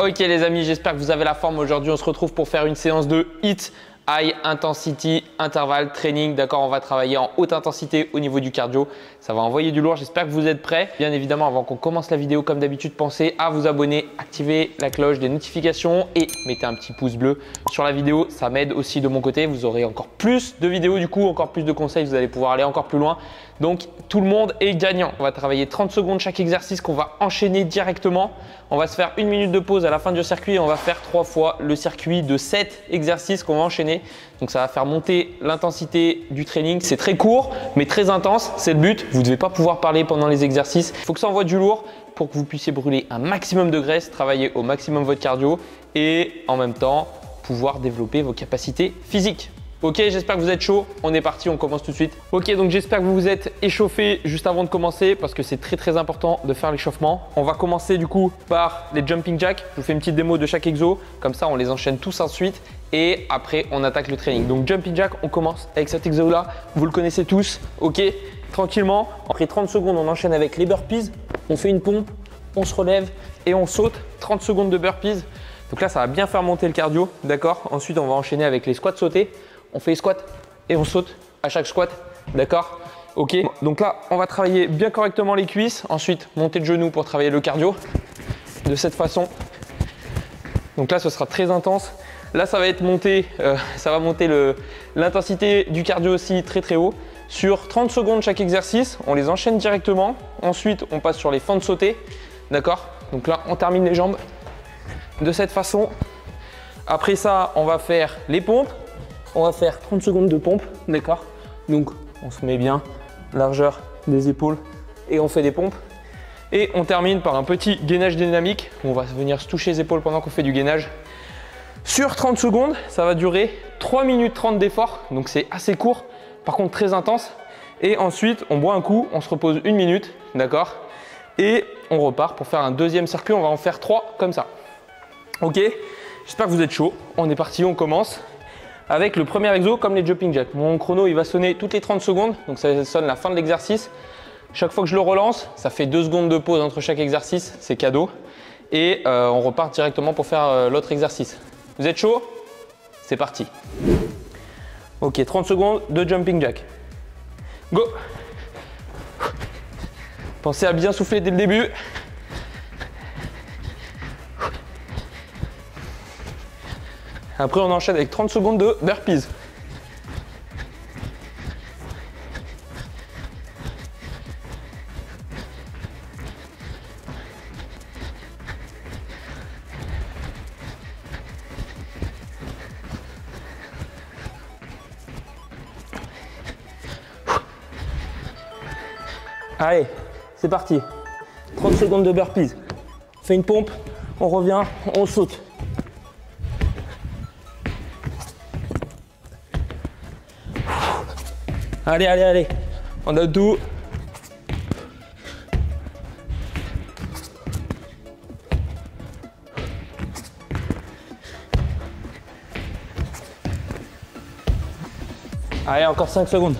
Ok les amis, j'espère que vous avez la forme. Aujourd'hui, on se retrouve pour faire une séance de HIIT, High Intensity Interval Training. D'accord, on va travailler en haute intensité au niveau du cardio. Ça va envoyer du lourd. J'espère que vous êtes prêts. Bien évidemment, avant qu'on commence la vidéo, comme d'habitude, pensez à vous abonner, activer la cloche des notifications et mettez un petit pouce bleu sur la vidéo. Ça m'aide aussi de mon côté. Vous aurez encore plus de vidéos, du coup, encore plus de conseils. Vous allez pouvoir aller encore plus loin. Donc, tout le monde est gagnant. On va travailler 30 secondes chaque exercice qu'on va enchaîner directement. On va se faire 1 minute de pause à la fin du circuit et on va faire 3 fois le circuit de 7 exercices qu'on va enchaîner. Donc, ça va faire monter l'intensité du training. C'est très court, mais très intense. C'est le but. Vous ne devez pas pouvoir parler pendant les exercices. Il faut que ça envoie du lourd pour que vous puissiez brûler un maximum de graisse, travailler au maximum votre cardio et en même temps pouvoir développer vos capacités physiques. Ok, j'espère que vous êtes chaud. On est parti, on commence tout de suite. Ok, donc j'espère que vous vous êtes échauffé juste avant de commencer parce que c'est très important de faire l'échauffement. On va commencer du coup par les jumping jacks. Je vous fais une petite démo de chaque exo. Comme ça, on les enchaîne tous ensuite et après, on attaque le training. Donc jumping jack, on commence avec cet exo là. Vous le connaissez tous. Ok, tranquillement. Après 30 secondes, on enchaîne avec les burpees. On fait une pompe, on se relève et on saute. 30 secondes de burpees. Donc là, ça va bien faire monter le cardio. D'accord. Ensuite, on va enchaîner avec les squats sautés. On fait les squats et on saute à chaque squat, d'accord? Ok, donc là, on va travailler bien correctement les cuisses. Ensuite, monter le genou pour travailler le cardio de cette façon. Donc là, ce sera très intense. Là, ça va être monté, l'intensité du cardio aussi très haut. Sur 30 secondes chaque exercice, on les enchaîne directement. Ensuite, on passe sur les fentes sautées, d'accord? Donc là, on termine les jambes de cette façon. Après ça, on va faire les pompes. On va faire 30 secondes de pompe, d'accord? Donc, on se met bien, largeur des épaules et on fait des pompes. Et on termine par un petit gainage dynamique où on va venir se toucher les épaules pendant qu'on fait du gainage. Sur 30 secondes, ça va durer 3 minutes 30 d'effort, donc c'est assez court, par contre très intense. Et ensuite, on boit un coup, on se repose 1 minute, d'accord? Et on repart pour faire un deuxième circuit, on va en faire 3 comme ça. Ok? J'espère que vous êtes chaud. On est parti, on commence avec le premier exo comme les jumping jacks. Mon chrono, il va sonner toutes les 30 secondes, donc ça sonne la fin de l'exercice. Chaque fois que je le relance, ça fait 2 secondes de pause entre chaque exercice, c'est cadeau. Et on repart directement pour faire l'autre exercice. Vous êtes chaud? C'est parti. Ok, 30 secondes de jumping jack. Go! Pensez à bien souffler dès le début. Après, on enchaîne avec 30 secondes de burpees. Allez, c'est parti. 30 secondes de burpees. On fait une pompe, on revient, on saute. Allez, on a tout. Allez, encore 5 secondes.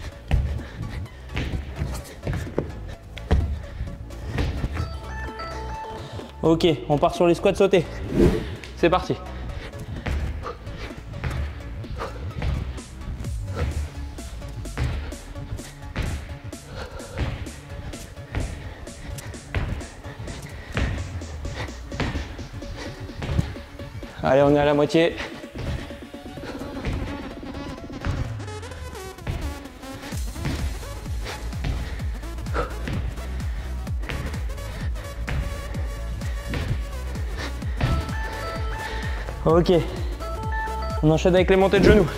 Ok, on part sur les squats sautés. C'est parti. Allez, on est à la moitié. Ok. On enchaîne avec les montées de genoux.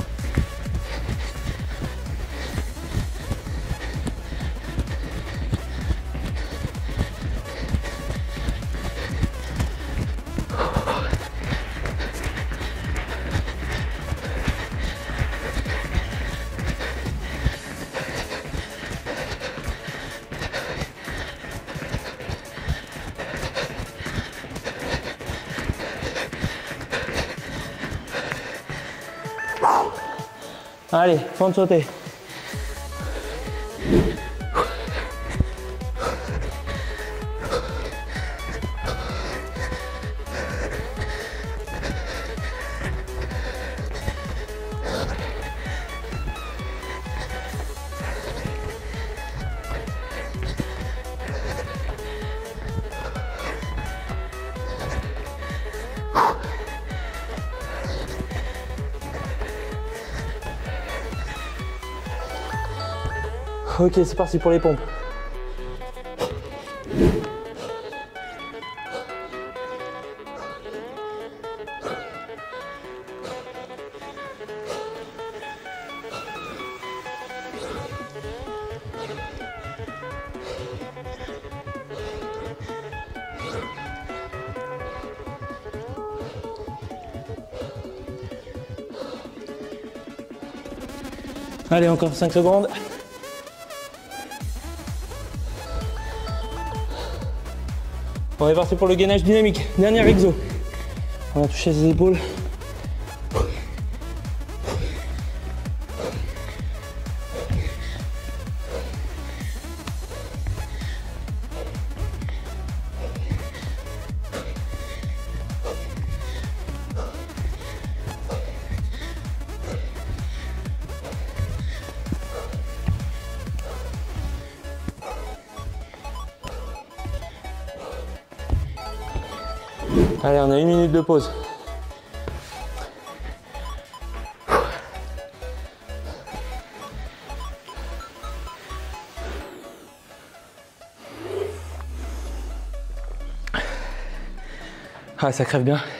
Allez, fente sautée. Ok, c'est parti pour les pompes. Allez, encore 5 secondes. On est parti pour le gainage dynamique. Dernier exo. On va toucher ses épaules. Allez, on a 1 minute de pause. Ah, ça crève bien.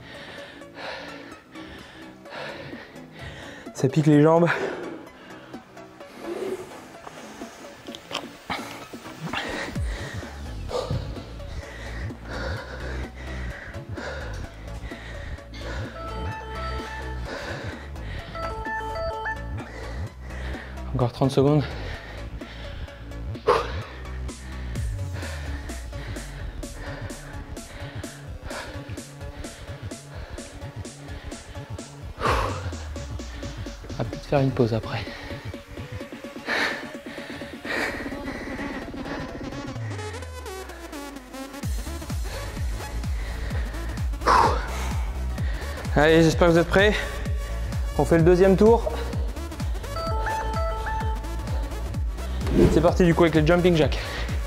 Ça pique les jambes. Encore 30 secondes. On va peut-être faire une pause après. Allez, j'espère que vous êtes prêts. On fait le deuxième tour. C'est parti du coup avec les jumping jacks.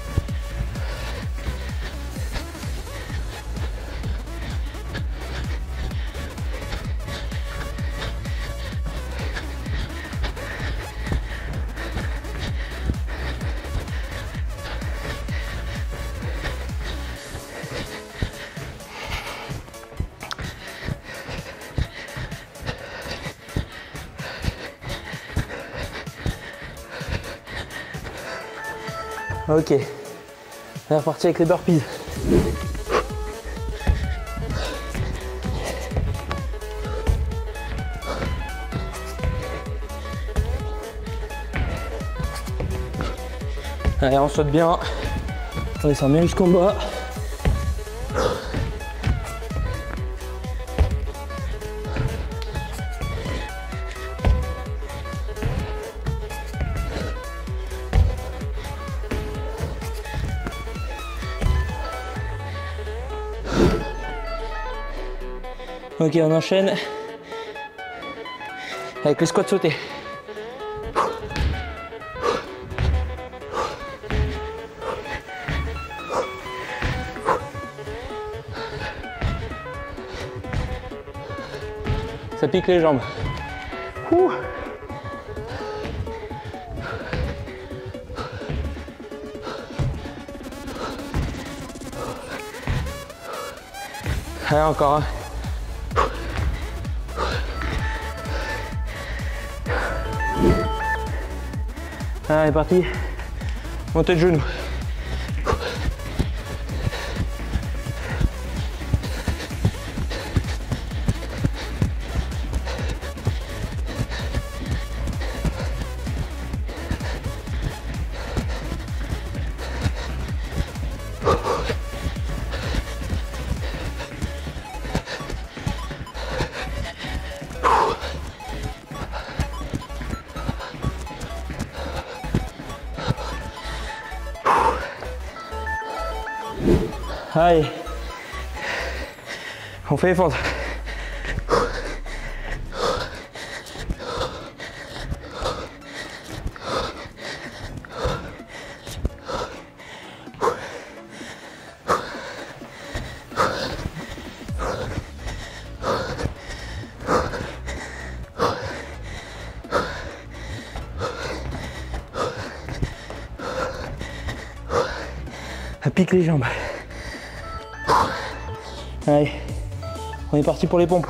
Ok, on est reparti avec les burpees. Allez, on saute bien, on descend bien jusqu'en bas. Ok, on enchaîne avec les squats sautés. Ça pique les jambes. Ouh. Allez, encore un. Allez, parti. Montée de genoux. Allez, on fait les fentes. Pique les jambes. Allez, on est parti pour les pompes.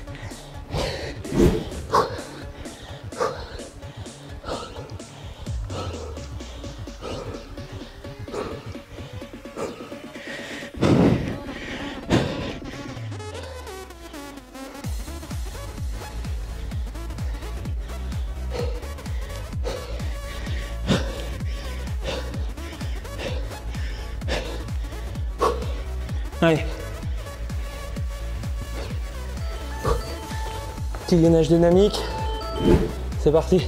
Allez. Petit gainage dynamique. C'est parti.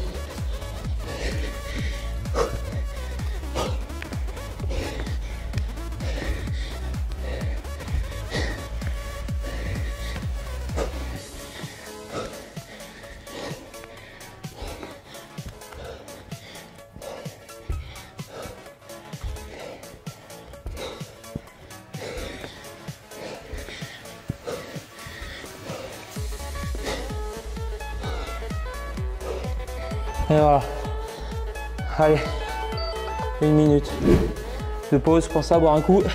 Et voilà. Allez, 1 minute de pause, pensez à boire un coup.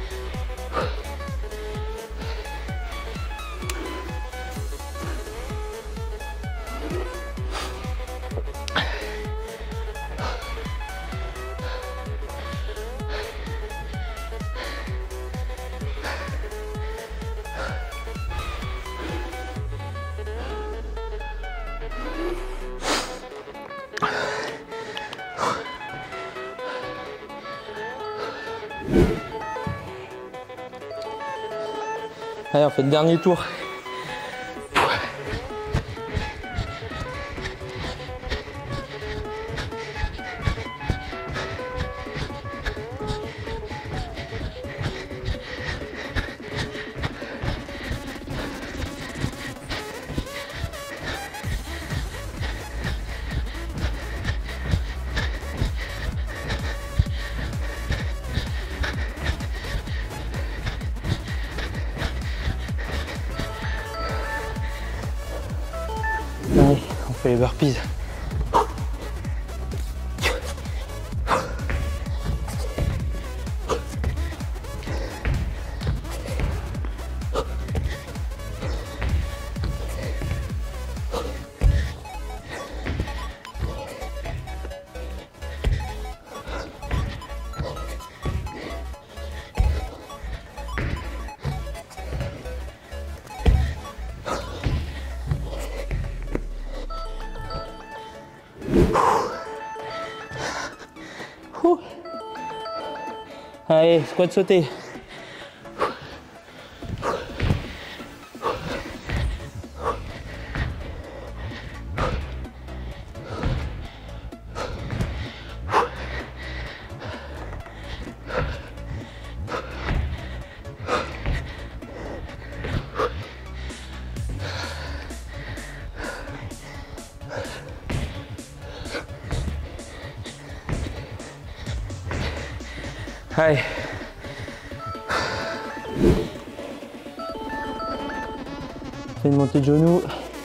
Allez, on fait le dernier tour. Allez, on fait les burpees. Allez, squat sauté. Allez. Fais une montée de genoux.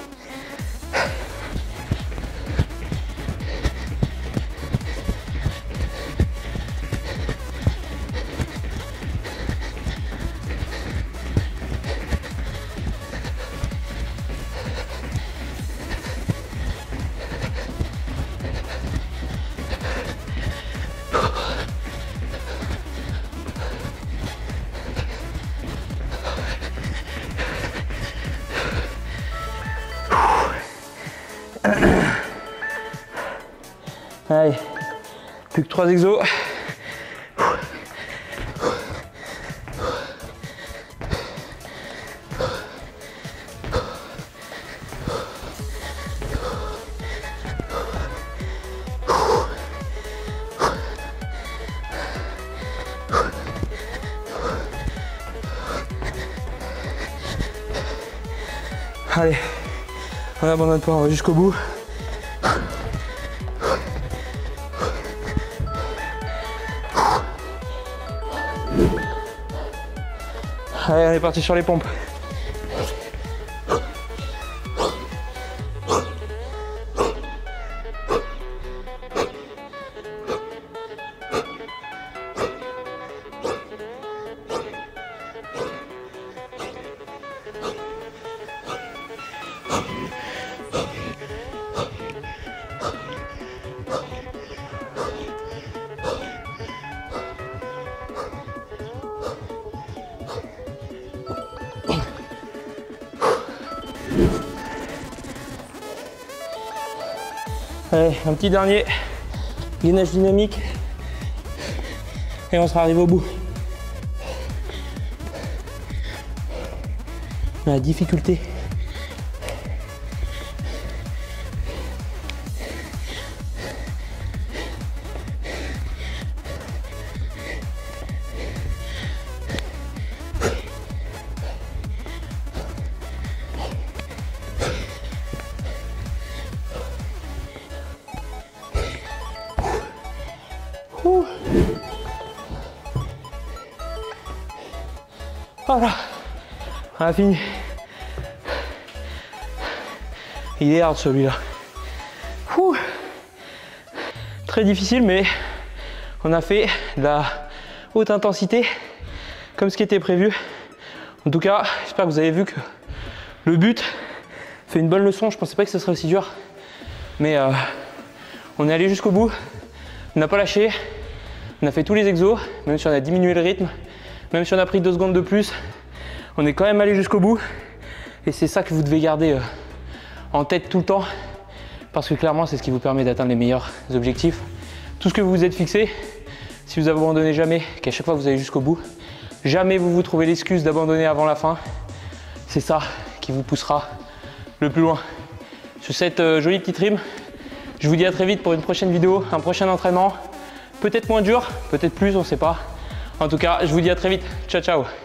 Allez, plus que 3 exos. Allez, on abandonne pas, on va jusqu'au bout. Allez, on est parti sur les pompes. Allez, un petit dernier gainage dynamique et on sera arrivé au bout. La difficulté. Voilà, on a fini. Il est hard celui-là. Très difficile, mais on a fait de la haute intensité comme ce qui était prévu. En tout cas, j'espère que vous avez vu que le but fait une bonne leçon. Je pensais pas que ce serait aussi dur, mais on est allé jusqu'au bout. On n'a pas lâché. On a fait tous les exos, même si on a diminué le rythme, même si on a pris 2 secondes de plus, on est quand même allé jusqu'au bout. Et c'est ça que vous devez garder en tête tout le temps, parce que clairement, c'est ce qui vous permet d'atteindre les meilleurs objectifs. Tout ce que vous vous êtes fixé, si vous abandonnez jamais, qu'à chaque fois vous allez jusqu'au bout, jamais vous vous trouvez l'excuse d'abandonner avant la fin, c'est ça qui vous poussera le plus loin. Sur cette jolie petite rime, je vous dis à très vite pour une prochaine vidéo, un prochain entraînement. Peut-être moins dur, peut-être plus, on ne sait pas. En tout cas, je vous dis à très vite. Ciao, ciao.